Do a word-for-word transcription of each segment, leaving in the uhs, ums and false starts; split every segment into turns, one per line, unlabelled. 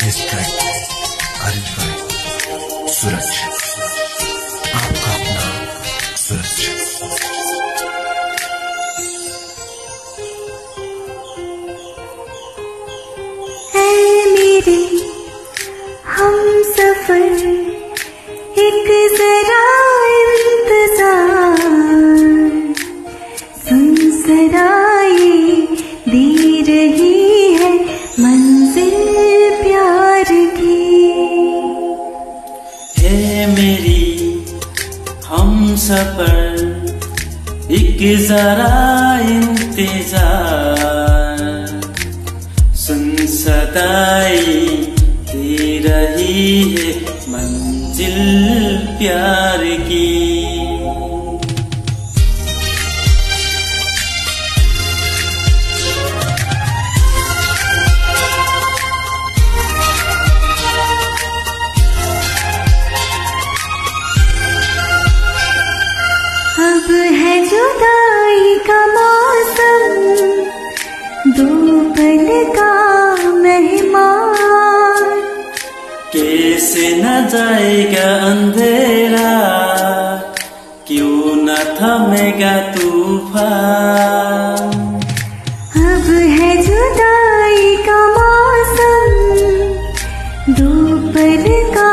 This track arrange by Suraj, आपका अपना सूरज।
ऐ मेरे हम सफर एक जरा इंतजार, सुन सराए दे रही है मंजिल प्यार की।
है मेरी हम सफर एक जरा इंतजार, सुन सदाई दे रही है मंजिल प्यार की।
अब है जुदाई का मौसम, दो पल का मेहमान,
कैसे न जाएगा अंधेरा, क्यों न थमेगा तूफान।
अब है जुदाई का मौसम, दो पल का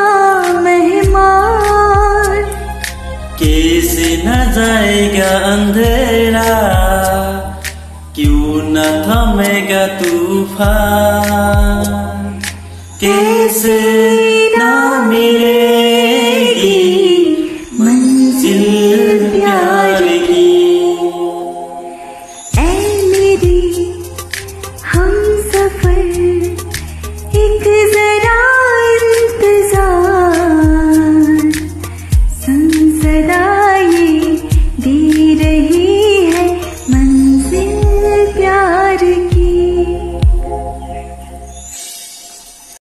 मेहमान,
कैसे न जाएगा अंधेरा, क्यों न थमेगा तूफान। कैसे न मिले